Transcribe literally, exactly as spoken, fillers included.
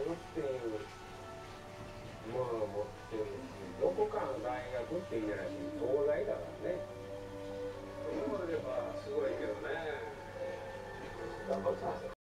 るっていうものを持ってるし、どこかの大学っていうんじゃないし、東大だからね。そういればすごいけどね。頑張ってください。